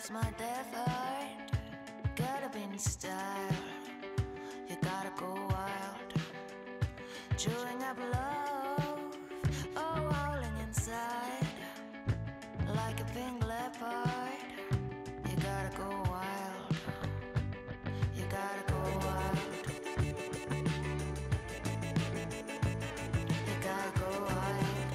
lost my deaf heart. Get up in style. You gotta go wild. Chewing up love, oh, howling inside. Like a pink leopard. You gotta go wild. You gotta go wild. You gotta go wild.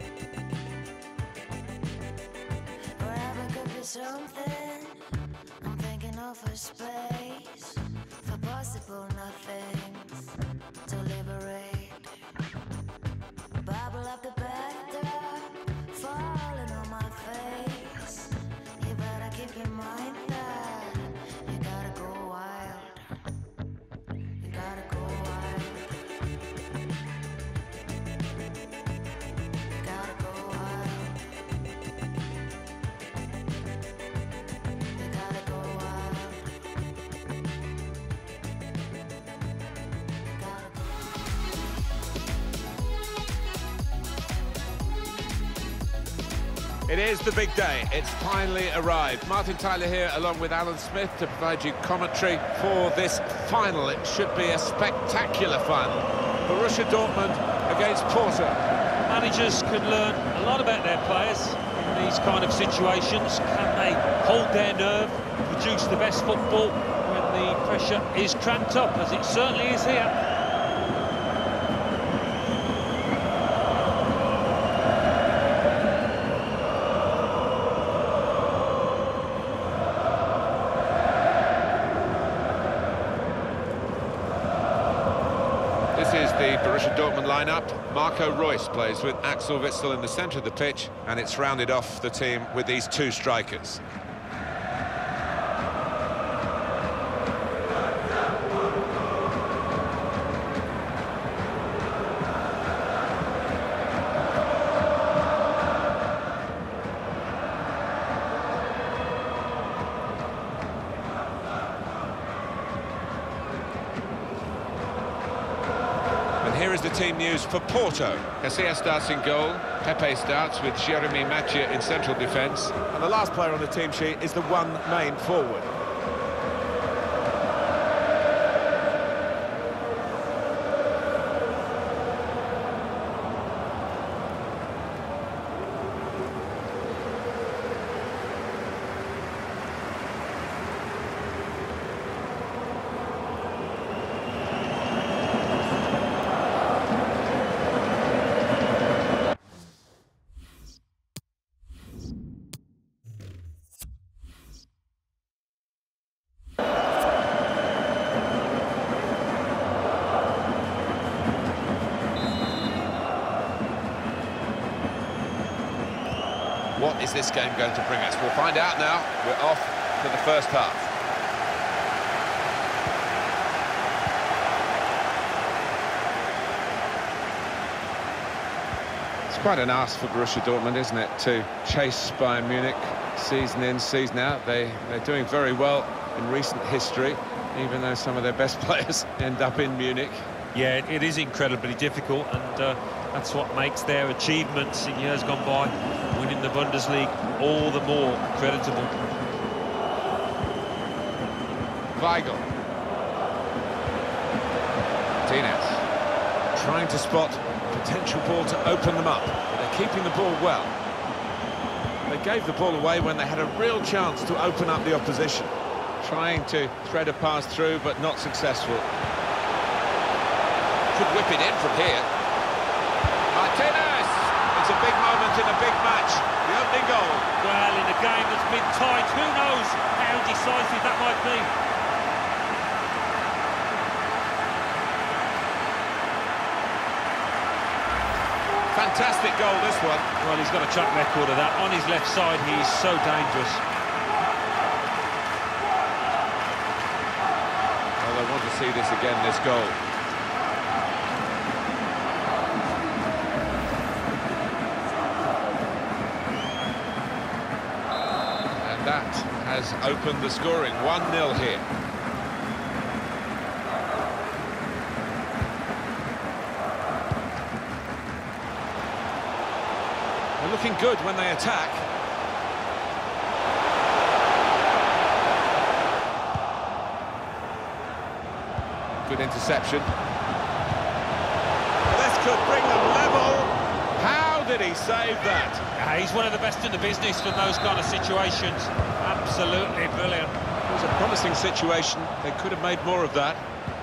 Forever could be something. I'm thinking of a space for possible nothings to liberate. Bubble up the bathtub, falling on my face. You better keep in mind that you gotta go wild. You gotta go wild. You gotta go wild. You gotta go wild. You gotta go. It is the big day. It's finally arrived. Martin Tyler here, along with Alan Smith, to provide you commentary for this final. It should be a spectacular final. Borussia Dortmund against Porto. Managers can learn a lot about their players in these kind of situations. Can they hold their nerve, produce the best football when the pressure is cramped up, as it certainly is here? This is the Borussia Dortmund lineup. Marco Reus plays with Axel Witsel in the centre of the pitch, and it's rounded off the team with these two strikers. Here is the team news for Porto. Casillas starts in goal. Pepe starts with Jeremy Mathieu in central defence. And the last player on the team sheet is the one main forward. What is this game going to bring us? We'll find out now. We're off to the first half. It's quite an ask for Borussia Dortmund, isn't it, to chase Bayern Munich season in, season out. They're doing very well in recent history, even though some of their best players end up in Munich. Yeah, it is incredibly difficult, and that's what makes their achievements in years gone by, winning the Bundesliga, all the more creditable. Weigl. Martinez. Trying to spot potential ball to open them up. But they're keeping the ball well. They gave the ball away when they had a real chance to open up the opposition. Trying to thread a pass through, but not successful. Could whip it in from here. Martinez! It's a big moment in a big match. The opening goal. Well, in a game that's been tight, who knows how decisive that might be. Fantastic goal, this one. Well, he's got a track record of that. On his left side, he's so dangerous. Well, I want to see this again, this goal. That has opened the scoring. 1-0 here. They're looking good when they attack. Good interception. This could bring them level. How did he save that? He's one of the best in the business from those kind of situations. Absolutely brilliant. It was a promising situation. They could have made more of that.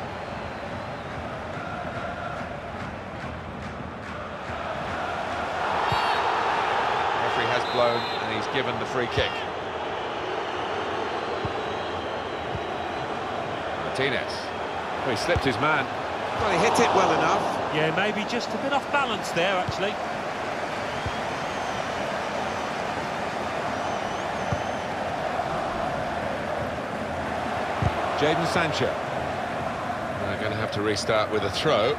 Referee has blown and he's given the free kick. Martinez. Oh, he slipped his man. Well, he hit it well enough. Yeah, maybe just a bit off balance there, actually. Jadon Sancho. They're going to have to restart with a throw.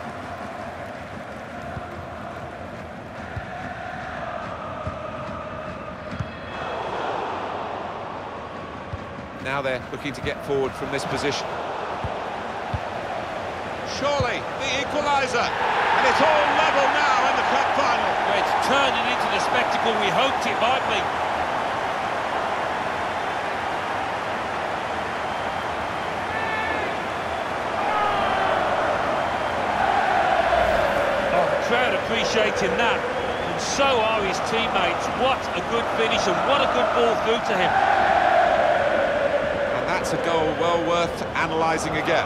Now they're looking to get forward from this position. Surely, the equaliser. And it's all level now in the cup final. It's turning into the spectacle we hoped it might be. Crowd appreciating that, and so are his teammates. What a good finish and what a good ball through to him. And that's a goal well worth analysing again.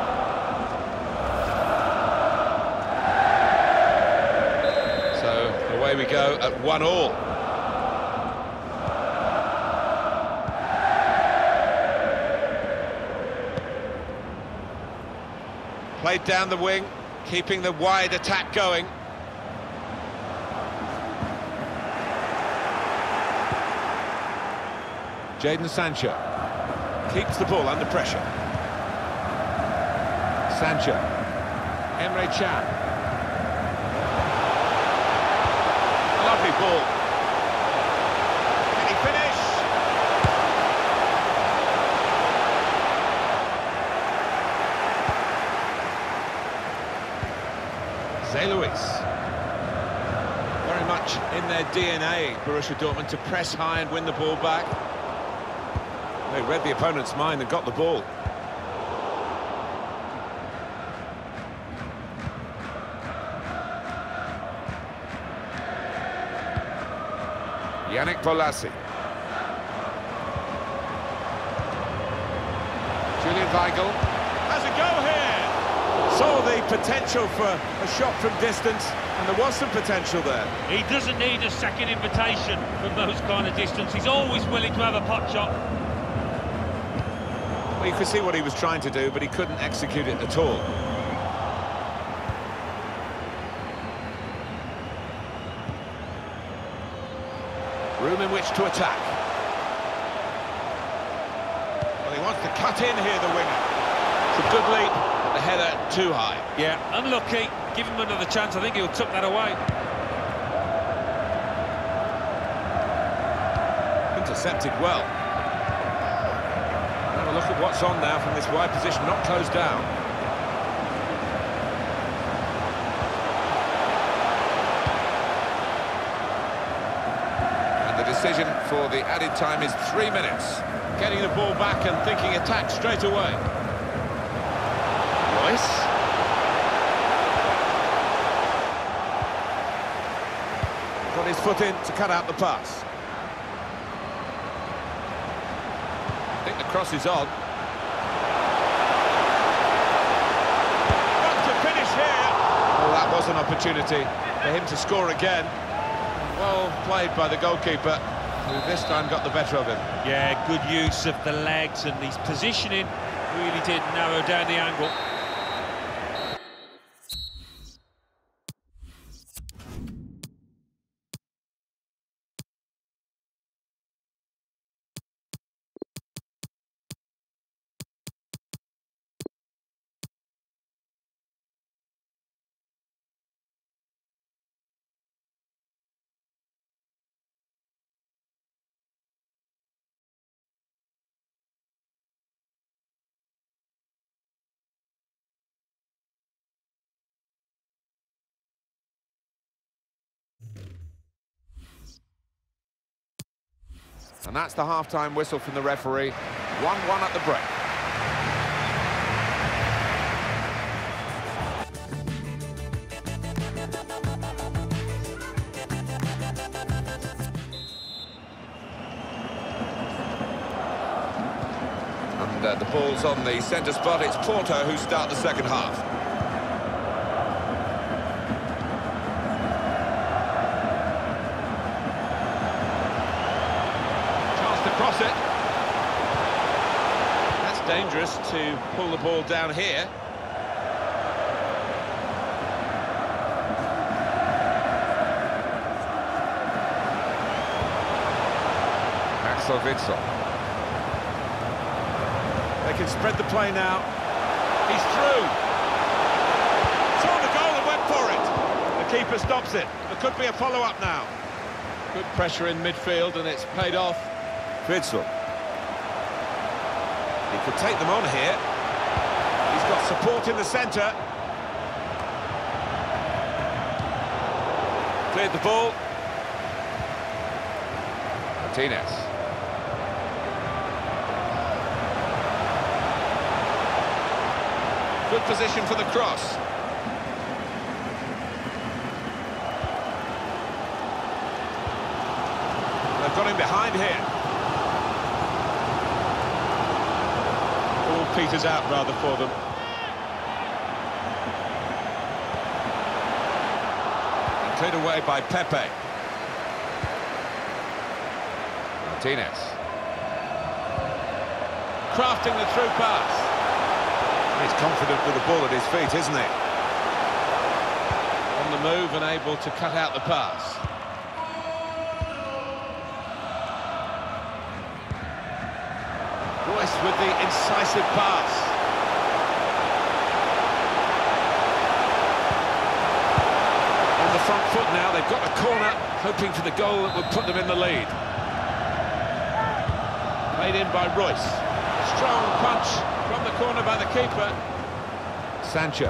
So away we go at 1-1. Played down the wing, keeping the wide attack going. Jadon Sancho keeps the ball under pressure. Sancho, Emre Can. Lovely ball. Can he finish? Zé Luis. Very much in their DNA, Borussia Dortmund, to press high and win the ball back. They read the opponent's mind and got the ball. Yannick Bolasie. Julian Weigl has a go here. Saw the potential for a shot from distance, and there was some potential there. He doesn't need a second invitation from those kind of distance. He's always willing to have a pot shot. Well, you could see what he was trying to do, but he couldn't execute it at all. Room in which to attack. Well, he wants to cut in here, the winger. It's a good leap, but the header too high. Yeah, unlucky. Give him another chance. I think he'll tuck that away. Intercepted well. Look at what's on now from this wide position, not closed down. And the decision for the added time is 3 minutes. Getting the ball back and thinking attack straight away. Royce. Got his foot in to cut out the pass. I think the cross is on. Got to finish here. Well, that was an opportunity for him to score again. Well played by the goalkeeper, who this time got the better of him. Yeah, good use of the legs, and his positioning really did narrow down the angle. And that's the half-time whistle from the referee. 1-1 at the break. And the ball's on the centre spot. It's Porto who start the second half. Chance to cross it. That's dangerous to pull the ball down here. Witsel. They can spread the play now. He's through. Saw the goal and went for it. The keeper stops it. There could be a follow-up now. Good pressure in midfield and it's paid off. Witsel. He could take them on here. He's got support in the centre. Cleared the ball. Martinez. Good position for the cross. They've got him behind here. All peters out rather for them. Cleared away by Pepe. Martinez. Crafting the through pass. He's confident with the ball at his feet, isn't he? On the move and able to cut out the pass. Royce with the incisive pass. On the front foot now, they've got a corner, hoping for the goal that would put them in the lead. Played in by Royce. Strong punch from the corner by the keeper. Sancho.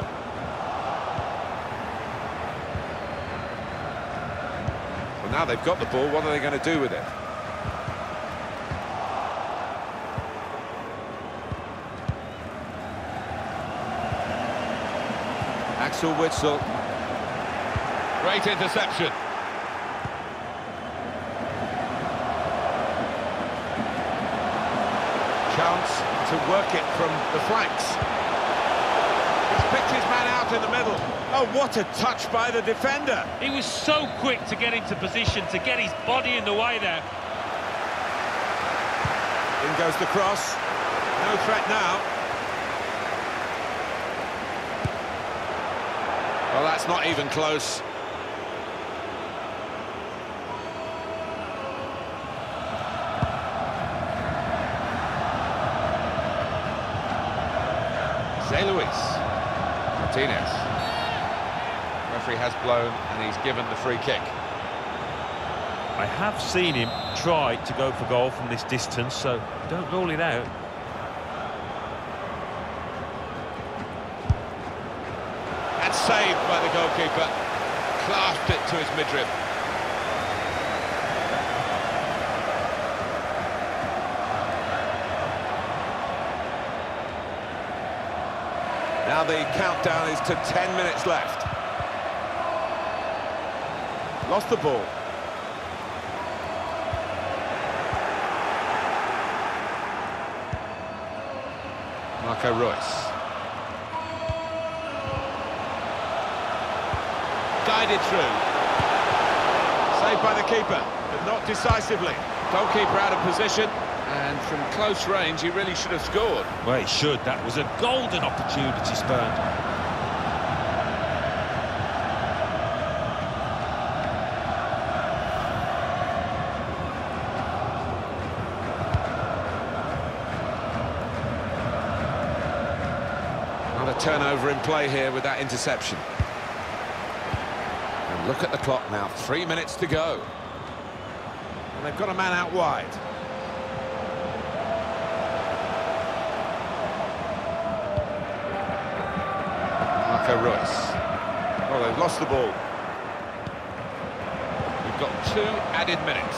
Well, now they've got the ball, what are they going to do with it? Axel Witsel. Great interception. Chance to work it from the flanks. He's picked his man out in the middle. Oh, what a touch by the defender. He was so quick to get into position, to get his body in the way there. In goes the cross. No threat now. Well, that's not even close. Luis. Martinez. Referee has blown and he's given the free kick. I have seen him try to go for goal from this distance, so don't rule it out. And saved by the goalkeeper. Clasped it to his midrib. Now the countdown is to 10 minutes left. Lost the ball. Marco Reus. Guided through. Saved by the keeper, but not decisively. Goalkeeper out of position, and from close range he really should have scored. Well, he should. That was a golden opportunity spurned. Another turnover in play here with that interception. And look at the clock now, 3 minutes to go. And they've got a man out wide. Marco Reus. Well, they've lost the ball. We've got 2 added minutes.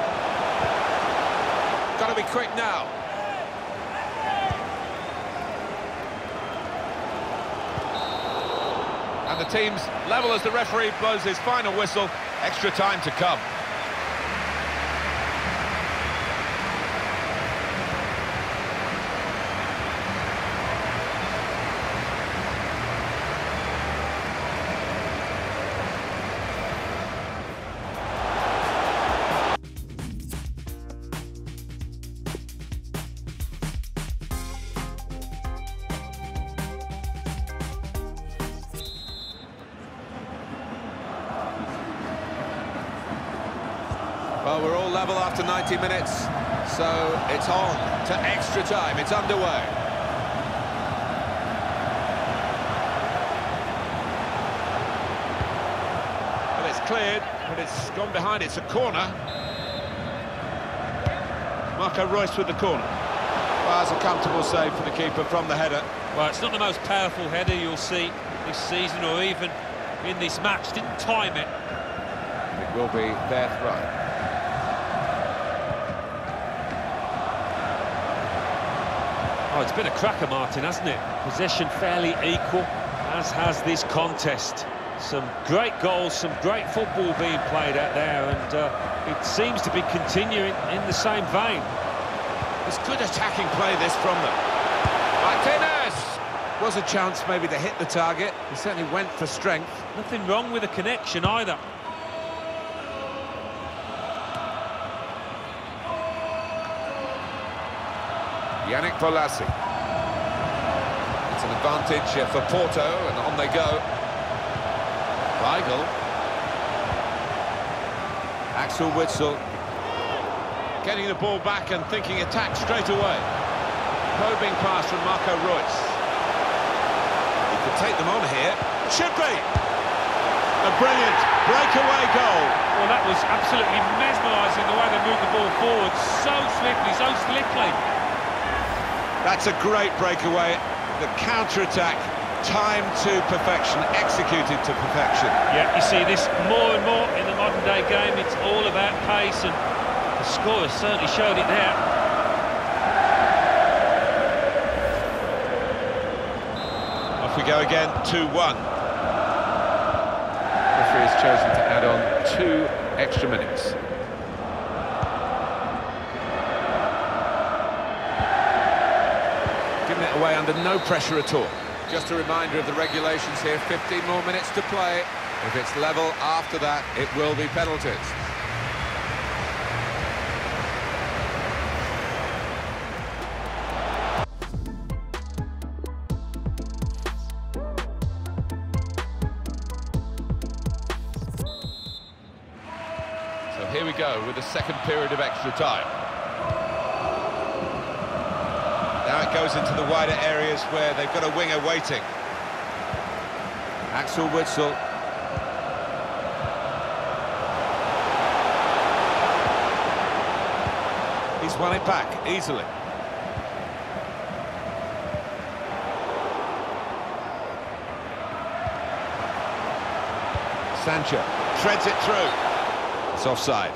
Got to be quick now. And the team's level as the referee blows his final whistle. Extra time to come. still level after 90 minutes, so it's on to extra time. It's underway. Well, it's cleared, but it's gone behind. It's a corner. Marco Reus with the corner. Well, that's a comfortable save for the keeper from the header. Well, it's not the most powerful header you'll see this season or even in this match. Didn't time it. It will be their throw. Oh, it's been a cracker, Martin, hasn't it? Possession fairly equal, as has this contest. Some great goals, some great football being played out there, and it seems to be continuing in the same vein. It's good attacking play, this, from them. Martinez! Was a chance maybe to hit the target. He certainly went for strength. Nothing wrong with the connection either. Yannick Bolasie. It's an advantage for Porto, and on they go. Weigl. Axel Witsel getting the ball back and thinking attack straight away. Probing pass from Marco Reus. He could take them on here. Should be! A brilliant breakaway goal. Well, that was absolutely mesmerising, the way they moved the ball forward. So swiftly, so slickly. That's a great breakaway. The counter-attack, timed to perfection, executed to perfection. Yeah, you see this more and more in the modern-day game. It's all about pace, and the score has certainly showed it there. Off we go again, 2-1. Referee has chosen to add on 2 extra minutes. Giving it away under no pressure at all. Just a reminder of the regulations here, 15 more minutes to play. If it's level after that, it will be penalties. So here we go with the second period of extra time. Now it goes into the wider areas where they've got a winger waiting. Axel Witsel. He's won it back easily. Sancho treads it through. It's offside.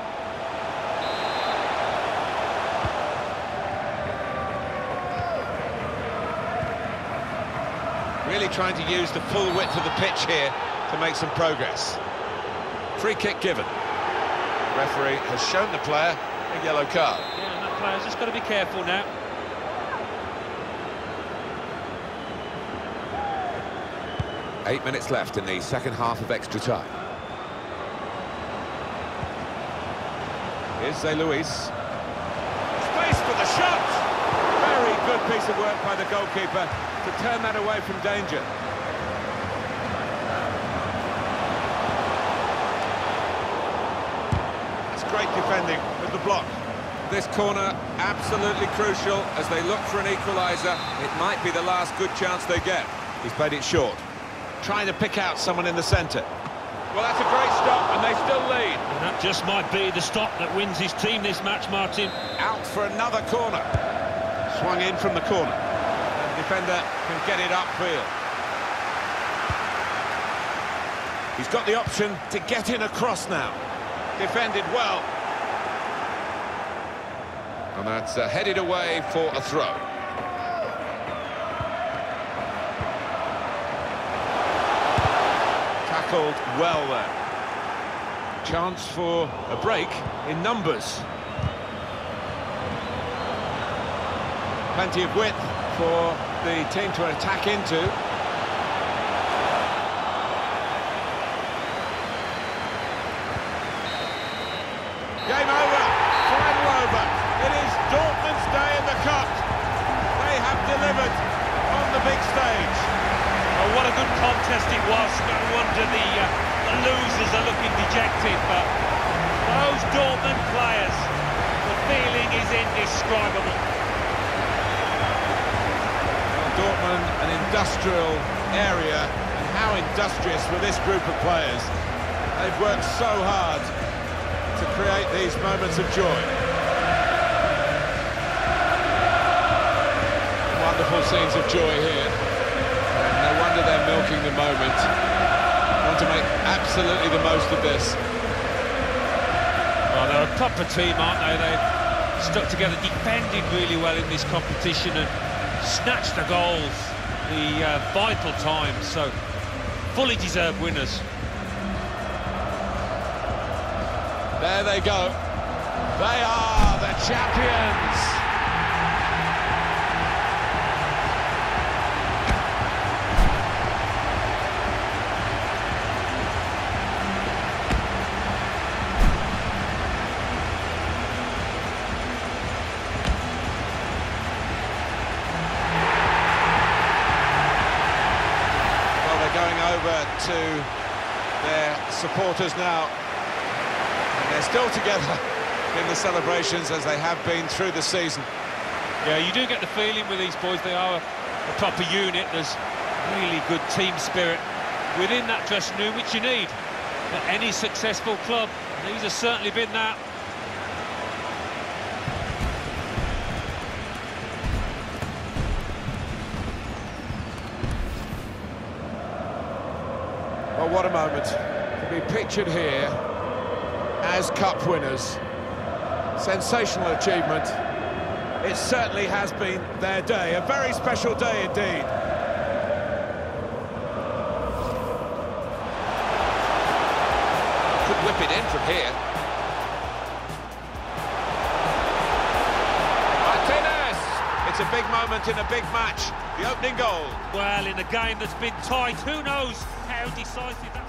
Really trying to use the full width of the pitch here to make some progress. Free kick given. Referee has shown the player a yellow card. Yeah, and that player's just got to be careful now. Eight minutes left in the second half of extra time. Here's Zé Luis. Space for the shot! Very good piece of work by the goalkeeper to turn that away from danger. That's great defending with the block. This corner absolutely crucial as they look for an equaliser. It might be the last good chance they get. He's played it short. Trying to pick out someone in the centre. Well, that's a great stop, and they still lead. And that just might be the stop that wins his team this match, Martin. Out for another corner. Swung in from the corner. And the defender can get it upfield. He's got the option to get in across now. Defended well. And that's headed away for a throw. Tackled well there. Chance for a break in numbers. Plenty of width for the team to attack into. Game over. Final over. It is Dortmund's day in the cup. They have delivered on the big stage. Oh, what a good contest it was. No wonder the losers are looking dejected, but Those Dortmund players, the feeling is indescribable. Well, Dortmund, an industrial area, and how industrious were this group of players. They've worked so hard to create these moments of joy. Wonderful scenes of joy here. And no wonder they're milking the moment. Want to make absolutely the most of this. Well, they're a proper team, aren't they? They've stuck together, defended really well in this competition and snatched the goals, the vital times, so fully deserved winners. There they go. They are the champions. Well, they're going over to their supporters now. They're still together in the celebrations as they have been through the season. Yeah, you do get the feeling with these boys, they are a proper unit. There's really good team spirit within that dressing room, which you need at any successful club. These have certainly been that. Well, what a moment to be pictured here as cup winners. Sensational achievement. It certainly has been their day, a very special day indeed. Could whip it in from here. Martinez! It's a big moment in a big match. The opening goal. Well, in a game that's been tight, who knows how decisive that